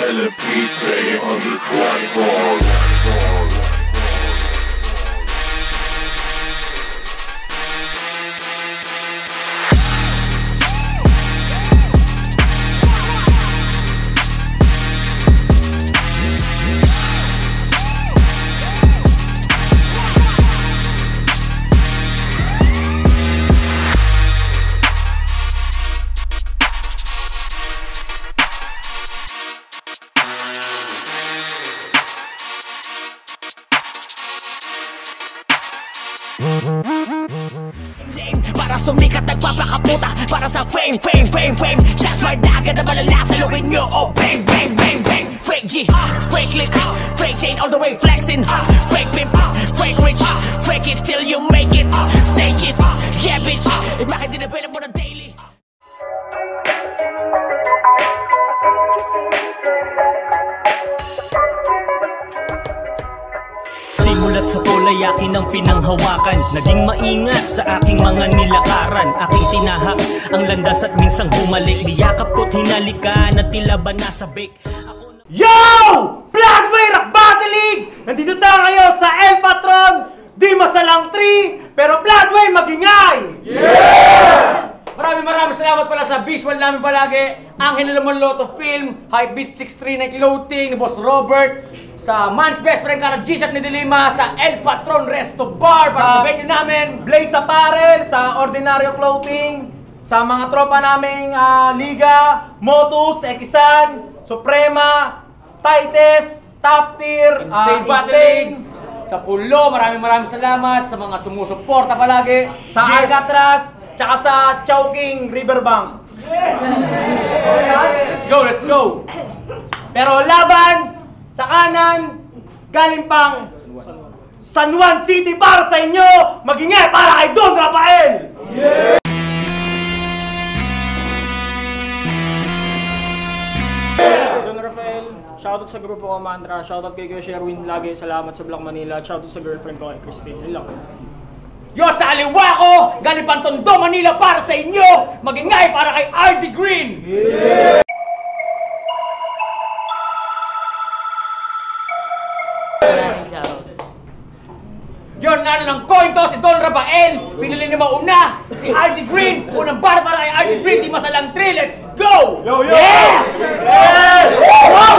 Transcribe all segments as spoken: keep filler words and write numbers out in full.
L P P under crack Para sumikat nagpapakaputa para sa fame, fame, fame, fame. Shots fired agad na malala sa luwin nyo. Oh bang, bang, bang, bang. Fake G, fake lick, fake chain all the way flexing. Fake pimp, fake rich, fake it till you make it. Say kiss, yeah bitch. Bakit din available na daily? Simulat sa polay akin ang pinanghawakan. Naging maingat sa aking mga nilakaran. Aking tinahak ang landas at minsang bumalik. Niyakap ko't hinalikan at tila ba nasabik. Yo! Bloodway Rock Battle League! Nandito tayo ngayon sa El Patron. Di masalang three, pero Bloodway magingay! Yeah! Maraming maraming salamat pala sa visual namin palagi. Ang Hinilamon Lotto Film, High Beat six three nine Clothing, ni Boss Robert, sa Man's Best Friend Kara G-Shop ni Dilima, sa El Patron Resto Bar para sa venue namin, Blaze Apparel, sa Ordinaryo Clothing, sa mga tropa naming uh, Liga, Motus, Ekisan, Suprema, Titus, Top Tier, uh, Insane, sa Pulo, maraming maraming salamat sa mga sumusuporta palagi, sa yes. Alcatraz, tsaka sa Chowking Riverbanks. Let's go, let's go! Pero laban sa kanan, galing pang San Juan City para sa inyo, magingay para kay Don Rafael! Yeah! Don Rafael, shoutout sa grupo ko Mantra, shoutout kay Kuya Sherwin lagi, salamat sa Black Manila, shoutout sa girlfriend ko kay Christine. Yun lang. Yo, sa aliwa ko, galing pang Tondo, Manila para sa inyo, magingay para kay R D Green! Yeah! Yon, nalo ng coin to si Don Rafael, pinili ni mauna, si R D Green, unang bar para kay R D Green, di masalang three, let's go! Yo, yo! Yeah! Yeah! Wow!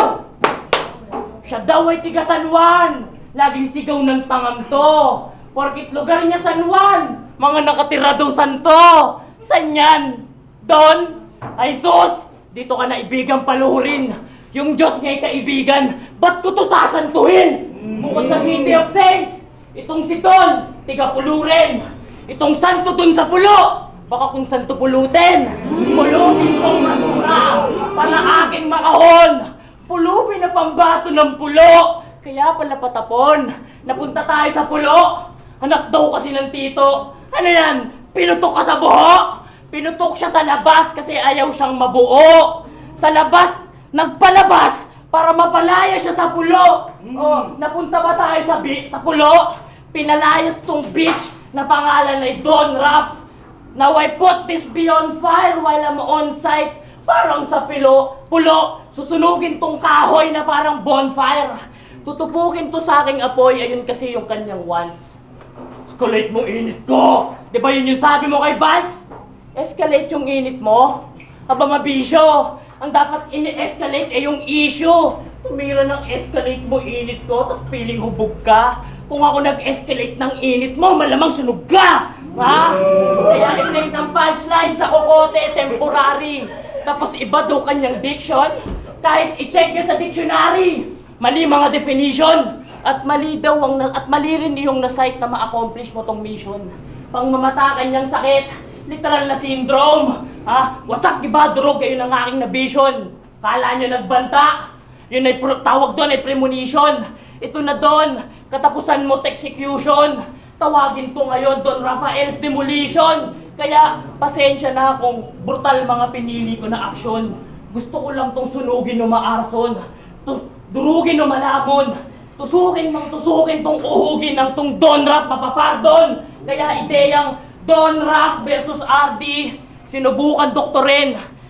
Siya daw ay tiga San Juan, laging sigaw ng tangang to. Porkit lugar niya San Juan, mga nakatira daw santo. San yan? Don? Ay sus! Dito ka na ibigang palurin. Yung Diyos nga'y kaibigan, ba't ko to sasantuhin? Bukod sa City of Saints, itong si Don, tiga pulurin. Itong santo dun sa pulo, baka kung santo pulutin. Pulutin kong masura, para aking makahon. Pulupin na pambato ng pulo, kaya pala patapon. Napunta tayo sa pulo. Anak daw kasi ng tito. Ano yan? Pinutok ka sa buho? Pinutok siya sa labas kasi ayaw siyang mabuo. Sa labas, nagpalabas para mapalaya siya sa pulo. Mm. Oh, napunta ba tayo sa, sa pulo? Pinalayas tong beach na pangalan ay Don Raf. Now I put this beyond fire while I'm on site. Parang sa pilo, pulo, susunugin tong kahoy na parang bonfire. Tutupukin to sa aking apoy, ayun kasi yung kanyang wants. Escalate mo init ko! Di ba yun yung sabi mo kay Baltz? Escalate yung init mo? Aba mabisyo! Ang dapat ini-escalate ay yung issue! Tumira ng escalate mo init ko, tapos piling hubog ka. Kung ako nag-escalate ng init mo, malamang sunog ka! Ha? Kaya i-play ng punchline sa kokote, temporary. Tapos iba daw kanyang diction, kahit i-check nyo sa dictionary. Mali mga definition. At mali daw ang at mali rin yung na-site na ma-accomplish mo tong mission. Pangmamatakan niyang sakit, literal na syndrome. Ha? Wasak iba drog, ayun ang aking na-vision. Kala niyo nagbanta? Yun ay tawag doon ay premonition. Ito na doon, katapusan mo execution. Tawagin to ngayon Don Rafael's demolition. Kaya pasensya na kung brutal mga pinili ko na aksyon. Gusto ko lang tong sunugin o maarson. Durugin o malamon. Tusukin mang tusukin tong uhugin ng tong Don Raf mapapardon. Kaya ideyang Don Raf versus R D, sinubukan doktorin.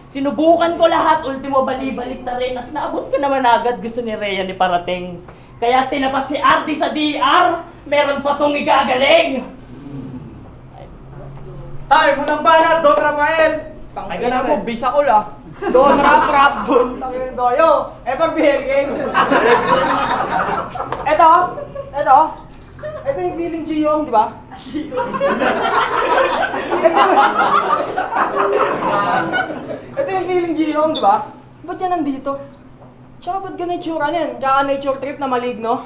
Sinubukan ko lahat, ultimo bali-balik na rin at naabot ka naman agad. Gusto ni Rhea ni parating. Kaya tinapat si Artie sa D R, meron pa tong igagaling. Tayo, munang banat, Don Rafael! Ay, gana mo, bisa ko la. Don Rap Rap, Don Tangin Doyo. Eh, pag bihiging. Eto, eto. Ito yung feeling Giyong, di ba? Ito yung feeling Giyong, di ba? Ba't yan nandito? Tsaka ba't ganun itsura niyan? Kaka-nature trip na maligno?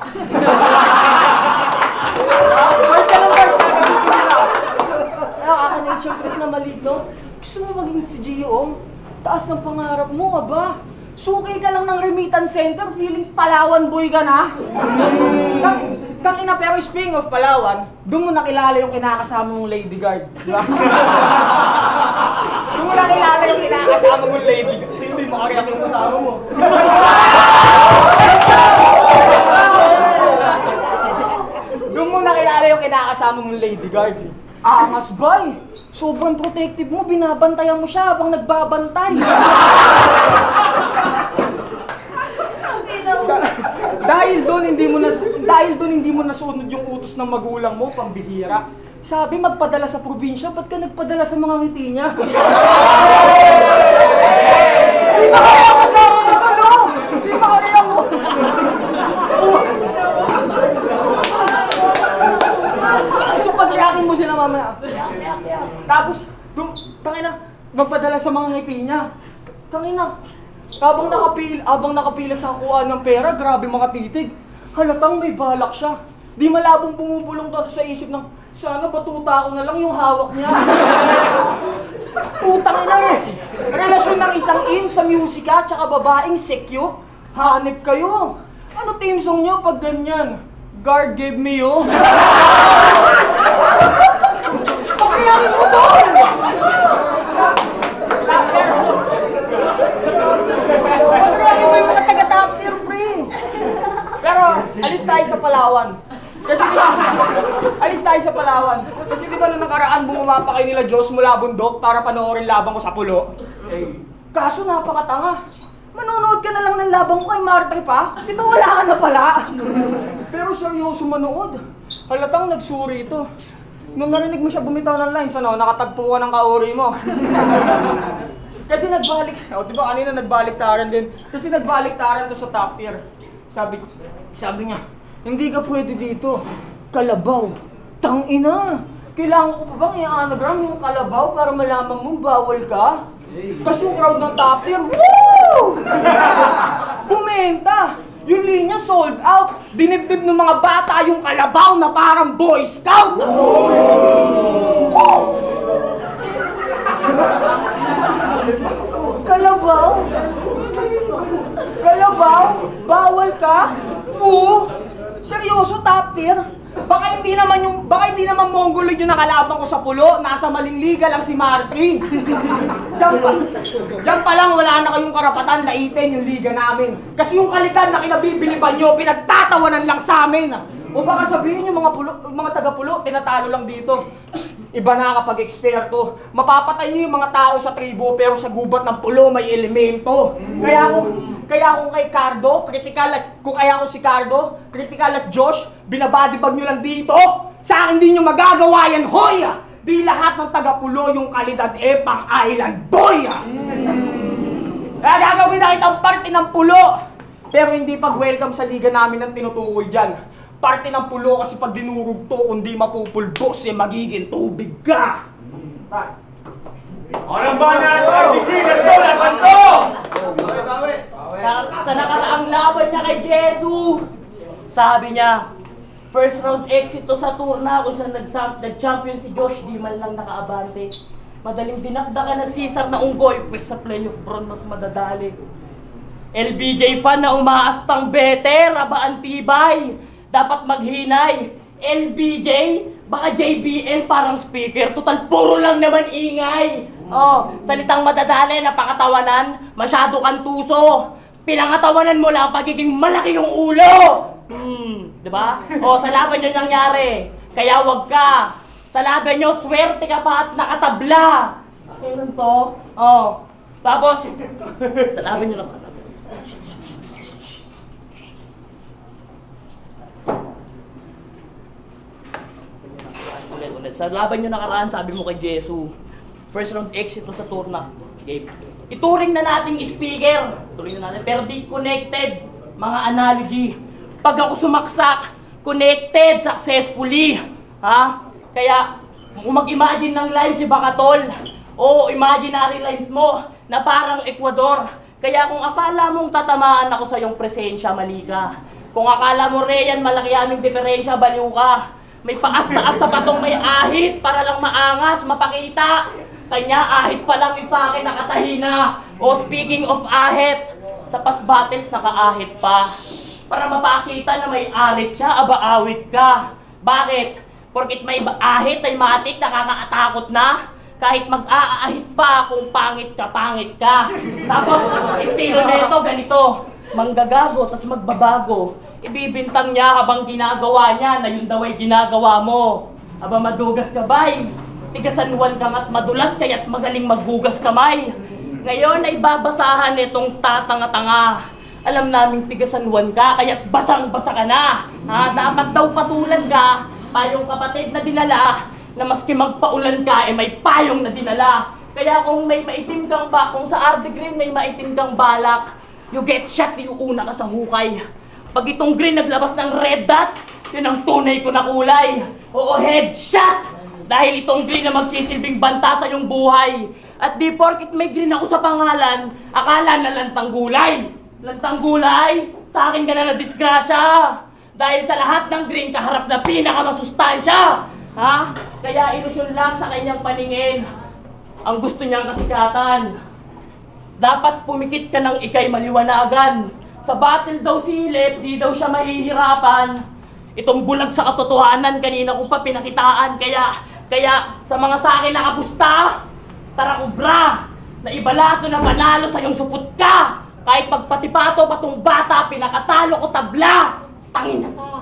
Boys ka lang, boys ka lang. Kaka-nature trip na maligno? Gusto mo maging si Giyong? Taas ng pangarap mo, aba? Suki ka lang ng remittance center, feeling Palawan boy ka na? Tang ina, pero speaking of Palawan, doon mo nakilala yung kinakasama mong lady guard, di ba? Doon mo nakilala yung kinakasama mong lady guard. Hindi mo kaya yung kasama mo. Doon mo nakilala yung kinakasama mong lady guard. Angas bay! Sobrang protective mo, binabantayan mo siya habang nagbabantay. Da- dahil doon hindi mo na dahil doon hindi mo nasunod yung utos ng magulang mo, pambihira. Sabi magpadala sa probinsya, ba't ka nagpadala sa mga ngiti niya? Di ba kaya kasama mo ito, no? Di ba kaya mo? So pag-reactin mo sila mamaya. Tapos, dum, tangina, magpadala sa mga ngiti niya. Tangina, habang nakapil, habang nakapila sa kuha ng pera, grabe makatitig. Halatang may balak siya. Di malabong bumubulong to sa isip ng, sana batuta ko na lang yung hawak niya. Putang ina eh. Relasyon ng isang in sa musika tsaka babaeng secure. Hanip kayo. Ano team song niyo pag ganyan? God gave me you. Pakiyakin mo doon! Pakiyakin mo yung mga taga-top tier, pre! Pero, alis tayo sa Palawan. Kasi di ba, alis tayo sa Palawan. Kasi di ba nung nakaraan bumaba pa kayo nila Diyos mula bundok para panoorin labang ko sa pulo? Eh, kaso napakatanga. Manonood ka na lang ng labang ko kay Martre pa? Dito wala ka na pala. Pero seryoso manood. Halatang nagsuri ito. Nung narinig mo siya bumitaw ng lines, ano, nakatagpo ka ng kauri mo. Kasi nagbalik, o oh, diba kanina nagbaliktaran din. Kasi nagbaliktaran to sa top tier. Sabi ko, sabi niya, hindi ka pwede dito. Kalabaw. Tangina. Kailangan ko pa bang i-anagram yung kalabaw para malaman mong bawal ka? Kasi yung crowd ng top tier, woo! Bumenta! Yung linya sold out! Dinibdib ng mga bata yung kalabaw na parang Boy Scout! Kalabaw? Kalabaw? Bawal ka? Oo! Seryoso, top tier? Baka hindi naman yung, baka hindi naman Mongoloid yung nakalaban ko sa pulo, nasa maling liga lang si Martri. Diyan pa, diyan pa lang wala na kayong karapatan laitin yung liga namin. Kasi yung kalidad na kinabibiliban nyo, pinagtatawanan lang sa amin. O baka sabihin yung mga, pulo, mga taga-pulo, tinatalo lang dito. Iba na kapag eksperto. Mapapatay nyo yung mga tao sa tribo, pero sa gubat ng pulo may elemento. Kaya kung, kaya kung kay Cardo, critical at, kung kaya kung si Cardo, critical at Josh, binabadibag nyo lang dito. Sa akin din nyo magagawa yan, hoy! Di lahat ng taga-pulo yung kalidad eh, pang island boy! Kaya gagawin na kitang parte ng pulo. Pero hindi pag-welcome sa liga namin ang tinutukoy dyan. Parte ng pulo kasi pag dinurog to, kung di mapupulbos, eh magiging tubig ka! Anong ba na R D Green na show na kanto? Sa, sa nakataang laban niya kay Jesu, sabi niya, first round exit to sa turna kung saan nag-champion si Josh, di man lang nakaabante. Madaling dinakdakan na Cesar na unggoy, pues sa playoff bron mas madadali. L B J fan na umaastang better, aba antibay. Dapat maghinay. L B J, baka J B N parang speaker. Total puro lang naman ingay. Oh, salitang madadali, napakatawanan. Masyado kang tuso. Pinangatawanan mo lang pagiging malaki yung ulo. Hmm, di ba? Oh, sa laban nyo nangyari. Kaya wag ka. Sa laban nyo, swerte ka pa at nakatabla. Kailan to? Oh, Tapos, sa laban nyo na pa. Ulit, ulit. Sa laban nyo nakaraan, sabi mo kay Jesu, first round exit to sa turna. Game. Ituring na nating speaker. Tuloy na natin. Pero di connected. Mga analogy. Pag ako sumaksak, connected successfully. Ha? Kaya, kung mag-imagine ng line si Bakatol, o imaginary lines mo na parang Ecuador. Kaya kung akala mong tatamaan ako sa iyong presensya, mali ka. Kung akala mo, Reyan, malaki aming diferensya, baliw ka. May paas-taas sa patong may ahit para lang maangas, mapakita. Kanya ahit pa lang yung sa akin nakatahina. O speaking of ahit, sa past battles nakaahit pa. Para mapakita na may arit siya, aba-awit ka. Bakit? Porkit may ahit ay matik, nakakaatakot na. Kahit mag-aahit pa kung pangit ka, pangit ka. Tapos, estilo nito, ganito. Manggagago, tas magbabago. Ibibintang niya habang ginagawa niya na yun daw ay ginagawa mo. Aba madugas ka bay. Tigasanwan kang at madulas kaya't magaling maghugas kamay. Ngayon ay babasahan itong tatanga-tanga. Alam naming tigasanwan ka kaya't basang-basa ka na. Ha? Dapat daw patulan ka, payong kapatid na dinala, na maski magpaulan ka, eh may payong na dinala. Kaya kung may maitim kang ba, kung sa R D Green may maitim kang balak, you get shot, yung una ka sa hukay. Pag itong green naglabas ng red dot, yun ang tunay ko na kulay. Oo, headshot! Dahil itong green na magsisilbing banta sa iyong buhay. At di porkit may green ako sa pangalan, akala na lantang gulay. Lantang gulay, sa akin ka na na-disgrasya. Dahil sa lahat ng green, kaharap na pinakamasustansya. Ha? Kaya ilusyon lang sa kanyang paningin ang gusto niyang kasikatan. Dapat pumikit ka ng ikay maliwanagan. Sa battle daw silip, di daw siya mahihirapan. Itong bulag sa katotohanan, kanina ko pa pinakitaan. Kaya, kaya sa mga sa akin nakapusta, tara kubra, na ibalato na manalo sa iyong supot ka. Kahit pagpatipato pa tong bata, pinakatalo ko tabla. Tangin na ka.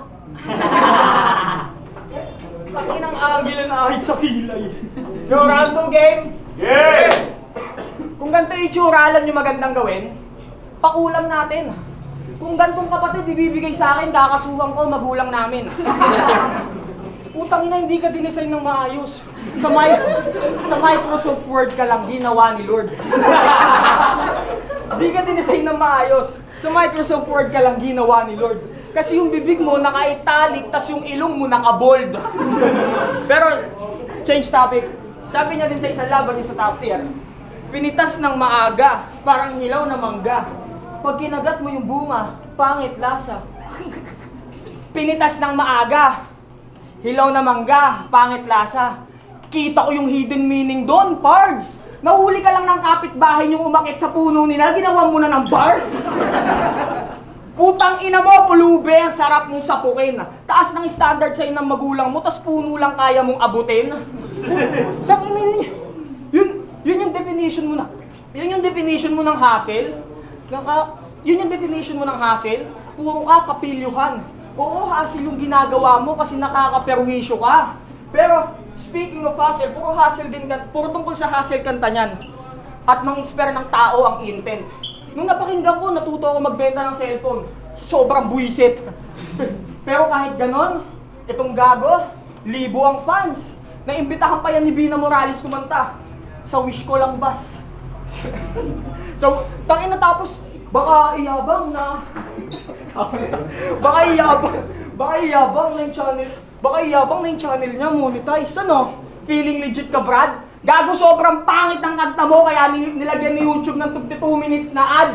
Takin ang agil na ahit sa kilay. Yo, round two game? Yeah! Kung ganito yung itsura, alam nyo magandang gawin? Pakulam natin. Kung gantong kapatid ibibigay sa akin, kakasuhan ko, magulang namin. Utang ina, hindi ka dinesign ng maayos. Sa, my, sa Microsoft Word ka lang ginawa ni Lord. Hindi ka dinesign ng maayos. Sa Microsoft Word ka lang ginawa ni Lord. Kasi yung bibig mo naka-italic, tas yung ilong mo naka-bold. Pero, change topic. Sabi niya din sa isang laban niya sa top tier, pinitas ng maaga, parang hilaw na mangga. Pag kinagat mo yung bunga, pangit lasa. Pinitas ng maaga, hilaw na mangga, pangit lasa. Kita ko yung hidden meaning doon, pards. Nahuli ka lang ng kapitbahay yung umakit sa puno nila, ginawa mo na ng bars. Putang ina mo, pulube, ang sarap mong sapukin. Taas ng standard sa'yo ng magulang mo, tas puno lang kaya mong abutin. Putang ina yun. Yun, yun yung definition mo na. Yun yung definition mo ng hassle. Naka, yun yung definition mo ng hassle. Puro ka kapilyuhan. Oo, hassle yung ginagawa mo kasi nakakaperwisyo ka. Pero, speaking of hassle, puro hassle din, puro tungkol sa hassle kanta niyan. At mang-inspire ng tao ang intent. Nung napakinggan ko, natuto ako magbenta ng cellphone. Sobrang buwisit. Pero kahit ganon, itong gago, libo ang fans. Naimbitahan pa yan ni Bina Morales kumanta. Sa wish ko lang bas. So, tangin na tapos, baka iyabang na... baka iyabang, baka iyabang na yung channel, baka iyabang na yung channel niya, monetize. Ano? Feeling legit ka, Brad? Gago, sobrang pangit ang kanta mo, kaya nilagyan ni YouTube ng twenty-two minutes na ads.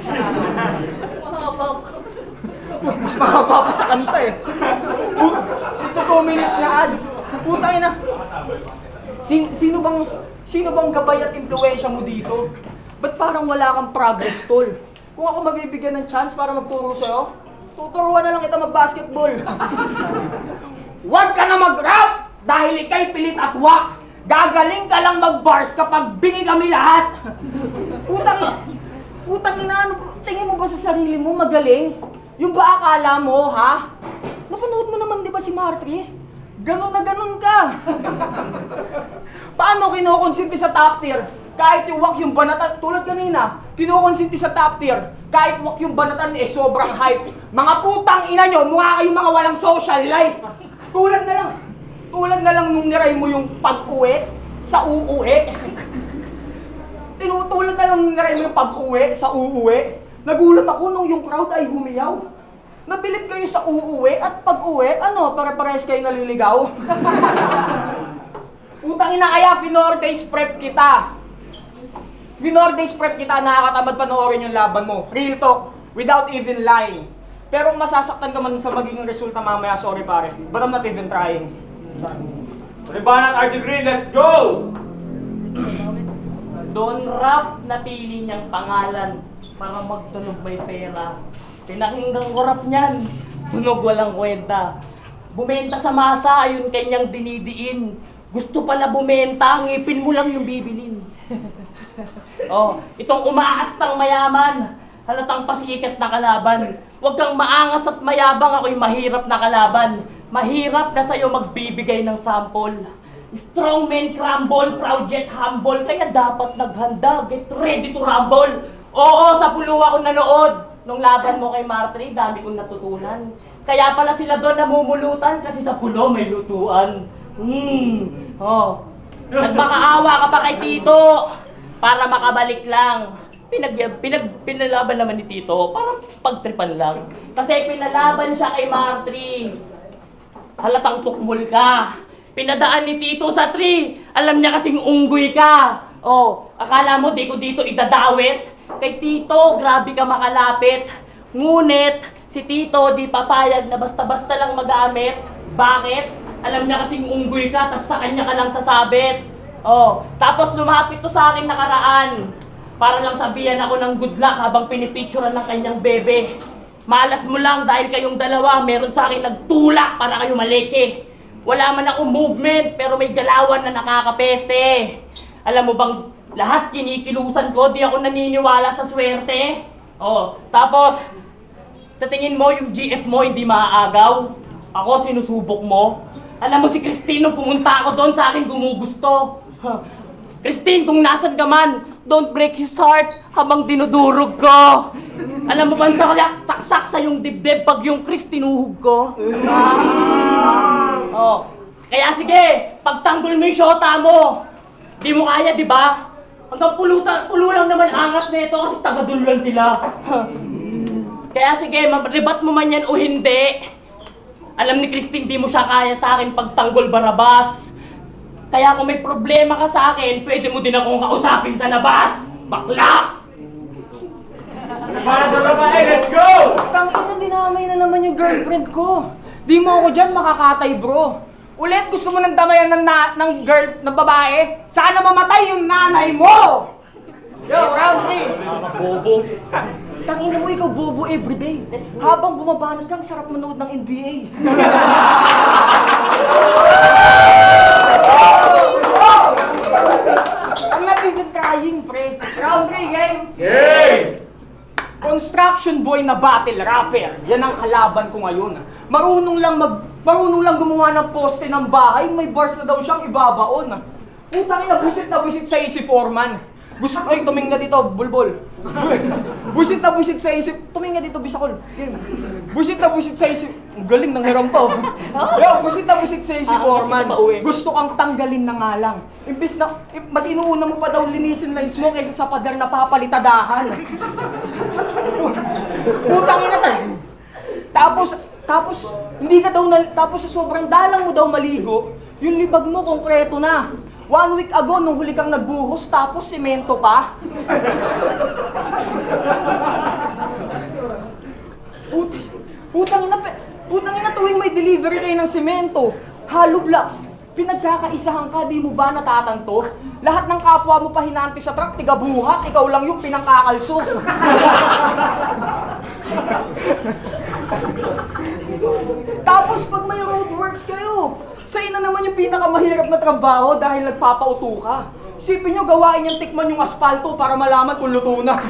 Mas mahaba pa sa kanta eh. twenty-two minutes na ads. Putay na. Sin sino bang, sino bang gabay at impluwensya mo dito? Ba't parang wala kang progress, tol? Kung ako mabibigyan ng chance para magturo sa'yo, tuturuan na lang kita mag-basketball. Huwag ka na mag-rap dahil ikay pilit at wak. Gagaling ka lang mag-bars kapag bingi kami lahat. Putang ina, putang ina, ano, tingin mo ba sa sarili mo magaling? Yung ba akala mo, ha? Napanood mo naman di ba si Martri? Ganon na ganon ka. Paano kinukonsinti sa top tier? kahit yung wak yung banatan, tulad kanina, kinukonsinti sa top tier, kahit wak yung banatan eh sobrang hype. Mga putang ina nyo, mukha kayong mga walang social life. Tulad na lang, tulad na lang nung niray mo yung pag-uwi sa uuwi. Tinutulad na lang nung niray mo yung pag-uwi sa uuwi. Nagulat ako nung yung crowd ay humiyaw. Nabilib kayo sa uuwi at pag-uwi, ano, para-pares kayo naliligaw? Utang ina kaya, Finordays prep kita. Finordays prep kita, nakakatamad panoorin yung laban mo. Real talk, without even lying. Pero kung masasaktan ka man sa magiging resulta mamaya, sorry pare, but I'm not even trying. Libanan, Artie Green, let's go! Don Rap napili niyang pangalan para magtunog may pera. Pinakinggang korap niyan, tunog walang kwenta. Bumenta sa masa, ayun kanyang dinidiin. Gusto pala bumenta, ngipin mo lang yung bibilin. Oh, itong umaastang mayaman, halatang pasikat na kalaban. Huwag kang maangas at mayabang, ako'y mahirap na kalaban. Mahirap na sa'yo magbibigay ng sample. Strong men crumble, proud yet humble, kaya dapat naghanda, get ready to rumble. Oo, sa pulo ako nanood. Nung laban mo kay Martry, dami kong natutunan. Kaya pala sila doon namumulutan kasi sa pulo may lutuan. Hmm, oh. Nagmakaawa ka pa kay Tito para makabalik lang. Pinag, pinag, pinalaban naman ni Tito para pagtripan lang. Kasi pinalaban siya kay Martry. Halatang tukmol ka. Pinadaan ni Tito sa tree. Alam niya kasing unggoy ka. Oh, akala mo di ko dito idadawit? Kay Tito, grabe ka makalapit. Ngunit, si Tito di papayag na basta-basta lang magamit. Bakit? Alam niya kasing unggoy ka, tas sa kanya ka lang sasabit. Oh, tapos lumapit to sa akin nakaraan. Para lang sabihan ako ng good luck habang pinipicturean ng kanyang bebe. Malas mo lang dahil kayong dalawa, meron sa akin nagtulak para kayo maleche. Wala man akong movement, pero may galawan na nakakapeste. Alam mo bang, lahat kinikilusan ko, di ako naniniwala sa swerte. Oh, tapos, sa tingin mo, yung G F mo hindi maaagaw. Ako, sinusubok mo. Alam mo si Christine, nung pumunta ako doon, sa akin gumugusto. Huh. Christine, kung nasan ka man, don't break his heart habang dinudurog ko. Alam mo ba, saksak sa yung dibdib pag yung Chris tinuhog ko? Ah. Oh. Kaya sige, pagtanggol mo yung shota mo. Di mo kaya, di ba? Hanggang pulutan, pulo lang naman angas nito kasi taga-duluan sila. Kaya sige, maribat mo man yan o hindi. Alam ni Christine, di mo siya kaya sa akin pagtanggol barabas. Kaya kung may problema ka sa akin, pwede mo din akong kausapin sa labas. Bakla! Para sa babae, let's go! Tangina, dinamay na naman yung girlfriend ko. Di mo ako dyan makakatay, bro. Ulit, gusto mo nang damayan ng, na, ng girl, ng babae? Sana mamatay yung nanay mo! Yo, round three! Bobo. Tangina mo, ikaw bobo everyday. Habang bumabanat kang sarap manood ng N B A. I'm not even trying, pre. Round three, game! Game! Construction boy na battle rapper. Yan ang kalaban ko ngayon. Marunong lang mag marunong lang gumawa ng poste ng bahay, may bars na daw siyang ibabaon. Putang ina, busit na busit sa isip foreman. Gusto ay tumingin dito, bulbul. Busit na busit sa isip, tumingin dito bisakol. Busit na busit sa isip. Ang galing ng hiram pa. Oh. Yo, busit na busit sa isip foreman. Gusto kang tanggalin na nga lang. Imbis na mas inuuna mo pa daw linisin lines mo kaysa sa pader na papalitadahan. Putang ina tayo. Tapos tapos hindi ka daw na, tapos sa sobrang dalang mo daw maligo, yung libag mo konkreto na. One week ago, nung huli kang nagbuhos, tapos semento pa. Put putang ina, putang ina tuwing may delivery kayo ng semento, hollow blocks, pinagkakaisahan ka, di mo ba natatanto? Lahat ng kapwa mo pa hinanti sa truck, tiga buhat, ikaw lang yung pinangkakalso. Tapos pag may roadworks kayo, sa'yo na naman yung pinakamahirap na trabaho dahil nagpapauto ka. Isipin nyo, gawain yung tikman yung asfalto para malaman kung luto na.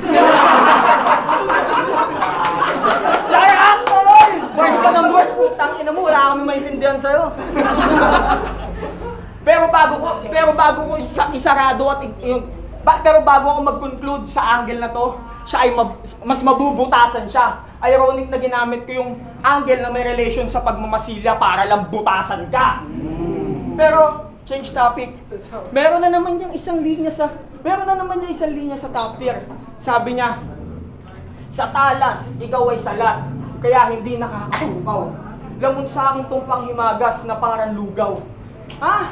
Sayang, tol! Boys ka ng boys, putang ina mo, wala kami maintindihan sa'yo. Pero bago ko, pero bago ko isa, isarado at yung Ba pero bago ako mag-conclude sa angle na to, siya ay mab mas mabubutasan siya. Ironic na ginamit ko yung angle na may relation sa pagmamasilya para lang butasan ka. Pero, change topic. Meron na naman yung isang linya sa Meron na naman yung isang linya sa top tier. Sabi niya, sa talas, ikaw ay salat, kaya hindi nakakasukaw. Lamon sa akin tong panghimagas na parang lugaw. Ha?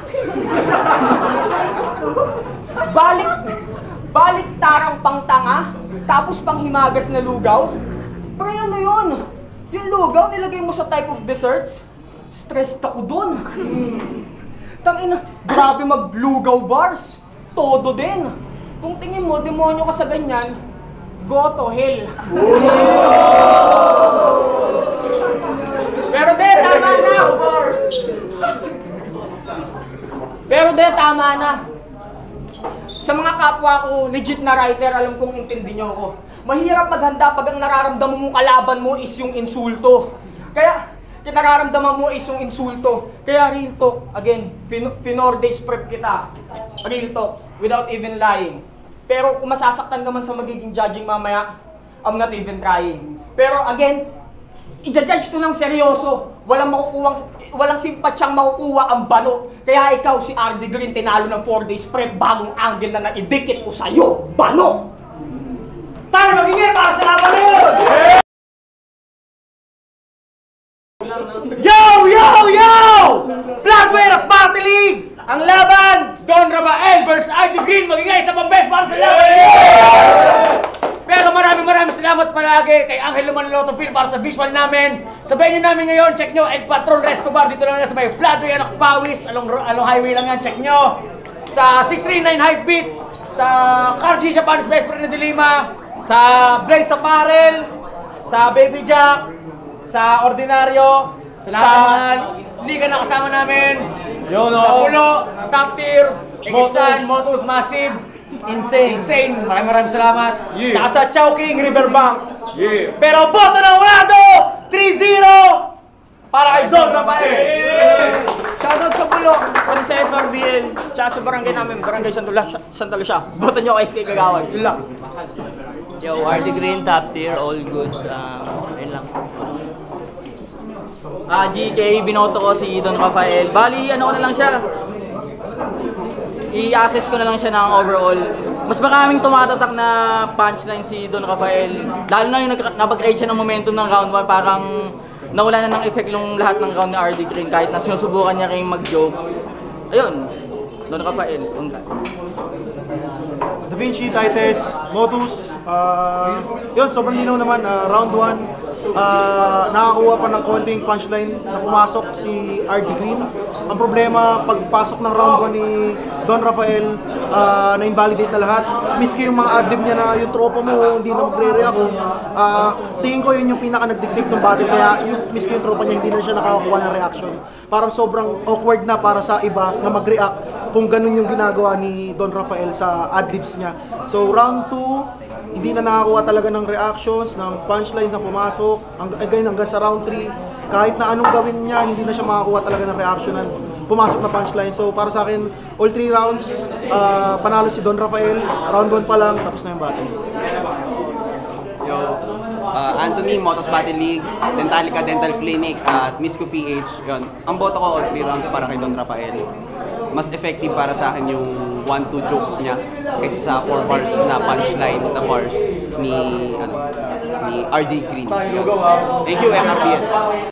Balik, balik tarang pangtanga, tapos panghimagas na lugaw? Pero ano yun? Yung lugaw nilagay mo sa type of desserts? Stressed ako dun. Tangina, grabe mag-lugaw bars. Todo din. Kung tingin mo, demonyo ka sa ganyan, go to hell. Pero de, tama na. Pero de, tama na. Sa mga kapwa ko, legit na writer, alam kong intindi nyo ko. Mahirap maghanda pag ang nararamdaman mong kalaban mo is yung insulto. Kaya, kinararamdaman mo is yung insulto. Kaya real talk, again, fin finor days prep kita. Real talk, without even lying. Pero kung masasaktan ka man sa magiging judging mamaya, I'm not even trying. Pero again, i-judge to ng seryoso. Walang makukuwang, walang simpatyang makukuha ang bano. Kaya ikaw, si R D Green, tinalo ng four days prep, bagong angle na naidikit ko sa'yo. Bano! Para magiging para sa laban na yun! Yo! Yo! Yo! Flagware of Party League! Ang laban! Don Rabael versus R D Green, magiging isa pang best para sa laban! Pero maraming maraming salamat palagi kay Angel Manaloto Phil para sa visual namin. Sabayin nyo namin ngayon, check nyo El Patron Resto Bar, dito lang yan sa may Flatway, Anak Pawis, along, along highway lang yan, check nyo. Sa six three nine High Beat, sa Cargy Japan's Best Friend na Dilima, sa Blaze Apparel, sa Baby Jack, sa Ordinaryo, sa lahat ng liga na kasama namin, Yun, sa oo. Pulo, Top Tier, Egisan, Motos. Motos Massive, Insane. Insane, maraming maraming salamat. Yeah. Tsaka sa Chowking Riverbanks. Yeah. Pero boto ng Wado! three zero para kay Don Rafael. Shoutout sa Pulo, pati sa F R B L, tsaka sa barangay namin, barangay Santula, Santa Lucia. Boto nyo kay S K Kagawan. Yun lang. Yo, R D Green, top tier, all good. Um, yun lang. Ah, G K, binoto ko si Don Rafael. Bali, ano ko na lang siya. I-assess ko na lang siya ng overall. Mas maraming tumatatak na punchline si Don Rafael. Lalo na yung napag-create siya ng momentum ng round one. Parang nawala na ng effect yung lahat ng round ni R D Green kahit na sinusubukan niya rin mag-jokes. Ayun, Don Rafael, congrats. Da Vinci, Tites, Motus, uh, yun, sobrang linaw naman, uh, round one, uh, nakakuha pa ng konting punchline na pumasok si R D Green. Ang problema, pagpasok ng round one ni Don Rafael, uh, na-invalidate na lahat. Miski yung mga adlib niya na yung tropa mo, hindi na magre-react. Uh, tingin ko yun yung pinaka-nagdiktik ng battle, kaya yung, miski yung tropa niya, hindi na siya nakakuha ng reaction. Parang sobrang awkward na para sa iba na mag-react kung ganun yung ginagawa ni Don Rafael sa adlibs niya. So round two, hindi na nakakuha talaga ng reactions, ng punchline na pumasok. Again, hanggang sa round three, kahit na anong gawin niya, hindi na siya makakuha talaga ng reaction ng pumasok na punchline. So para sa akin, all three rounds, uh, panalo si Don Rafael. Round one pa lang, tapos na yung battle. Yo, uh, Anthony, Motos Battle League, Dentalica Dental Clinic, at Misco P H. Yun. Ang boto ko, all three rounds para kay Don Rafael. Mas effective para sa akin yung one two jokes niya kaysa sa four bars na punchline na bars ni, ano, ni R D Green. Yun. Thank you, M R B L.